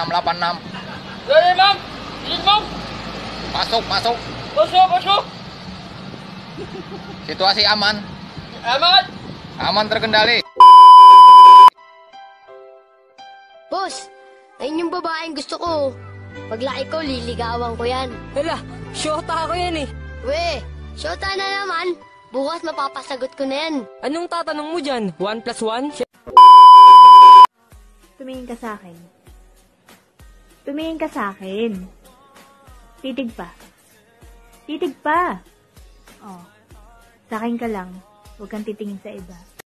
8686. Dali, ma'am! Bilis, ma'am! Pasok, pasok. Pasok, pasok! Situasi aman. Aman! Aman terkendali. Boss, ayun yung babaeng gusto ko. Paglaki ko, liligawan ko yan. Hala, syota ako yan eh. We, syota na naman. Bukas mapapasagot ko na yan. Anong tatanong mo dyan? 1 plus 1? Tumingin ka sa akin. Tumingin ka sa akin. Titig pa. Titig pa. Oh. Sa akin ka lang. Huwag kang titingin sa iba.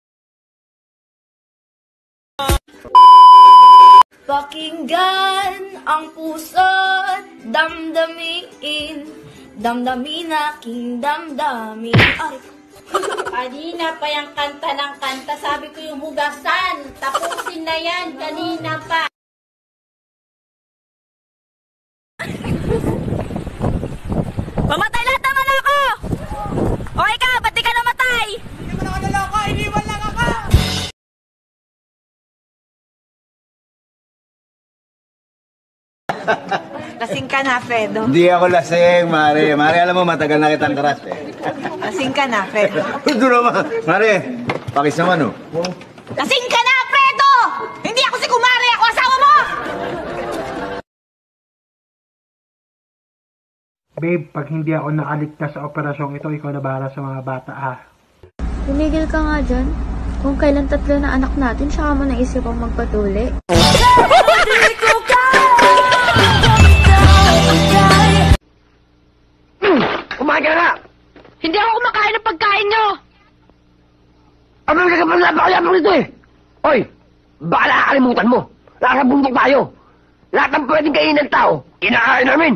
Pakinggan ang puso't damdamin. Damdamin aking damdamin. Ay. Kanina pa yung kanta ng kanta. Sabi ko yung hugasan. Tapusin na yan. Kanina pa. Mamatay lahat ng manoko! Okay ka, ba't di ka namatay? Hindi mo na ako naloko, iniwan lang ako! Lasing ka na, Fredo. Hindi ako lasing, Mare. Mare, alam mo, matagal na kitang crush eh. Lasing ka na, Fredo. Ito naman. Mare, pakis naman oh. Lasing ka na, Fredo! Hindi ako si Kumari, ako asawa mo! Babe, pag hindi ako nakaligtas sa operasyong ito, ikaw na bahala sa mga bata, ha? Tumigil ka nga dyan. Kung kailan 3 na anak natin, saka mo naisip ang magpatuli. Kumain ka na! Hindi ako kumakain ng pagkain nyo! Ano ka kapag napakayabang nito eh? Hoy! Baka nakakalimutan mo! Nasa bundok tayo! Lahat ng pwedeng kainin ng tao, kinakain namin!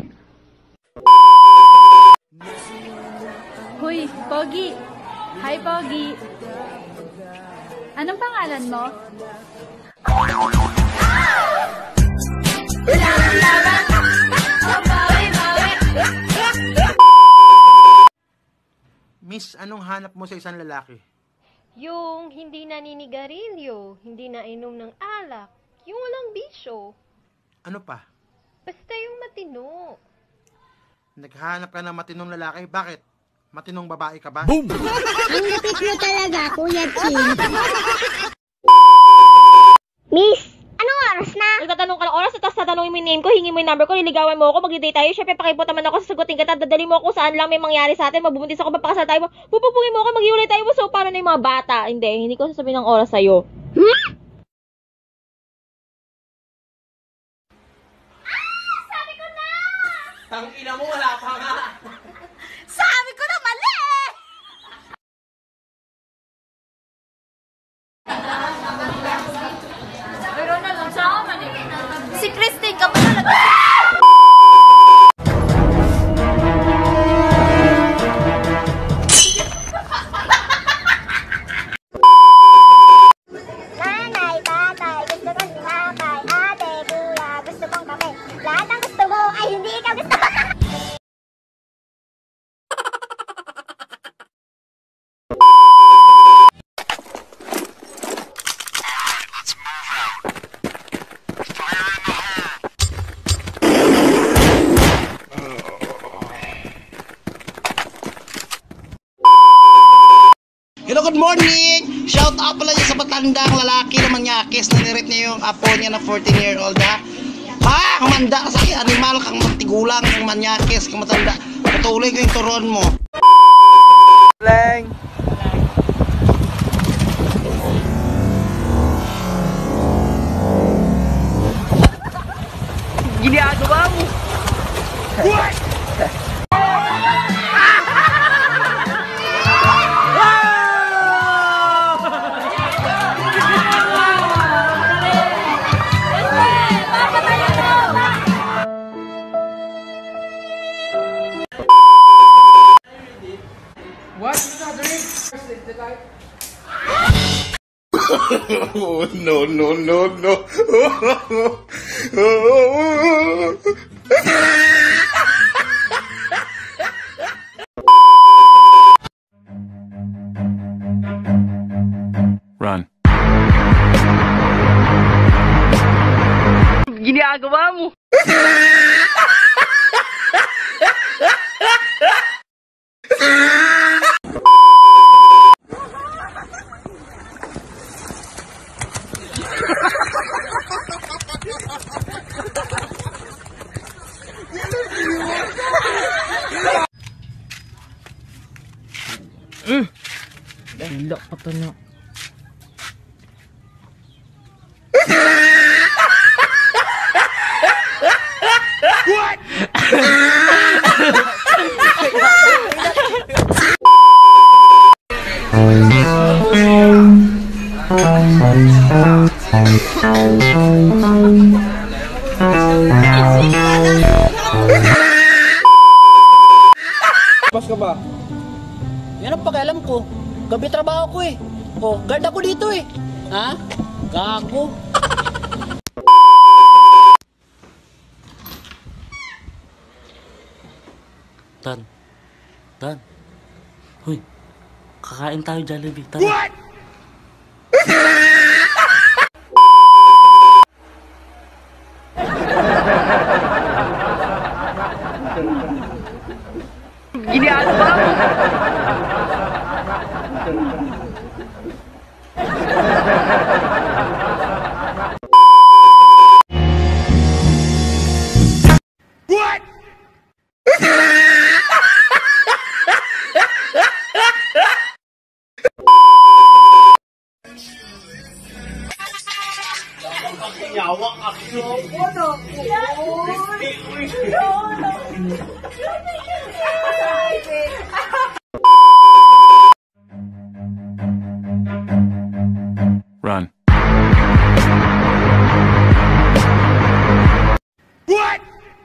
Hoy, Pogi. Hi, Pogi. Anong pangalan mo? Miss, anong hanap mo sa isang lalaki? Yung hindi naninigarilyo, hindi nainom ng alak, yung walang bisyo. Ano pa? Basta yung matino. Naghahanap ka ng matinong lalaki? Bakit? Matinong babae ka ba? Ang lapit mo talaga, Kuya Chin. Miss, anong oras na? Nagtatanong ka ng oras, tapos tatanungin mo yung name ko, hingin mo yung number ko, niligawan mo ako, mag-date tayo, syempre pakiputa man ako, sasagutin kita, dadali mo ako saan lang may mangyari sa atin, mabubuntis ako, papakasal tayo mo, pupupungin mo ako, mag-iulay tayo mo, so paano na yung mga bata? Hindi ko sasabihin ng oras sa'yo. Sabi ko na! Tangina mo, wala pa nga! Sabi ko na mali! Pero na lang sa akin eh. Si Christine ka ba talaga? Nanay, tatay, gusto kong tinapay. Ate, kuya, gusto kong kape. Lahat ng gusto mo ay hindi ikaw gusto. Hello, good morning! Shout out pala niya sa matandang lalaki na manyakis na nirip niya yung apo niya na 14-year-old ha. Ha? Kumanda ka sa akin, animal kang matigulang ng manyakis, kang matanda. Patuloy ko yung turon mo. Leng. Ginagawa mo! What? Oh, no, no, no, no. Run. ginagawa mo? Gila ka to na. Pas ka ba? Yan ang pakialam ko. Gabi trabaho ko eh. Oh, guard ako dito eh. Ha? Gago. Tan. Hoy. Kakain tayo Jollibee. Tan. What? Ginagawa mo? What? Run. What?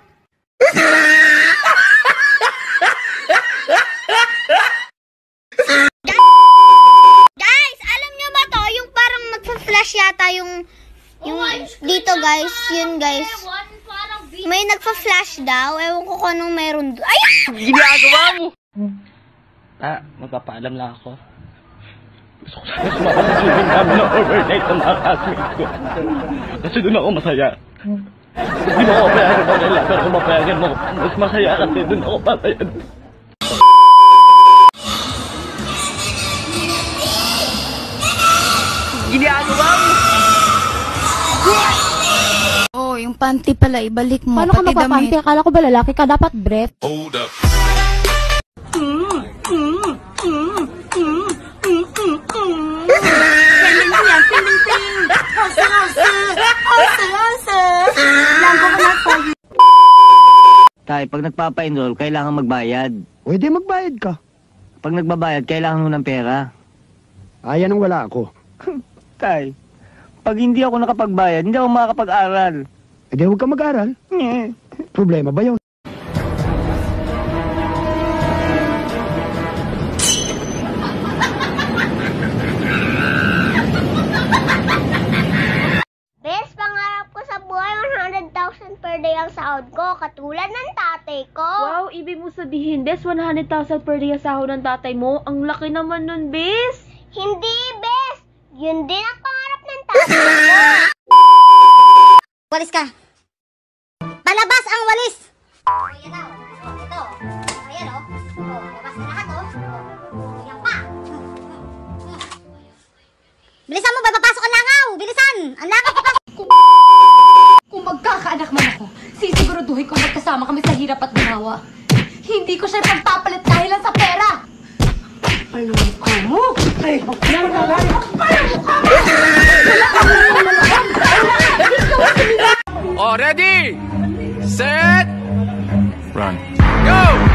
Guys, alam nyo ba to? Yung parang nagpa-flash yata yung dito guys, yun guys. May nagpa-flash daw. Ewan ko kung anong meron doon. Ay! Ginagawa mo? Magpapaalam lang ako. Gusto ko sana sumama sa swimming namin ng overnight ng mga classmates ko. Kasi doon ako masaya. Hindi mo ako payagan mo nila, pero kung mapayagan mo, mas masaya kasi doon ako masaya. Ginagawa mo? Oh, yung panty pala, ibalik mo. Paano ka magpapanty? Akala ko ba lalaki ka? Dapat breath. Hold up. Tay, pag nagpapa-enroll, kailangan magbayad. Pwede magbayad ka. Pag nagbabayad, kailangan mo ng pera. Ayan ang wala ako. Tay, pag hindi ako nakapagbayad, hindi ako makakapag-aral. E di huwag ka mag-aral. Problema ba yun? Best pangarap ko sa buhay, 100,000 per day ang sahod ko, katulad ng tatay ko. Wow, ibig mo sabihin, Bes, 100,000 per day ang sahod ng tatay mo? Ang laki naman nun, Bes. Hindi, Best. Yun din ang pangarap ng tatay ko. Walis ka. Palabas ang walis. Ayan na, ito. Ayan o. Labas na lahat o. Ayan pa. Bilisan mo, papasok ang langaw. Bilisan. Ang langaw papasok. Kung magkakaanak man ako, sisiguraduhin kong magkasama kami sa hirap at ginawa. Hindi ko siya pagpapalit dahil lang sa pera. Ano mukha mo? Ay, mukha mo! Oh, ready? Set! Run. Go!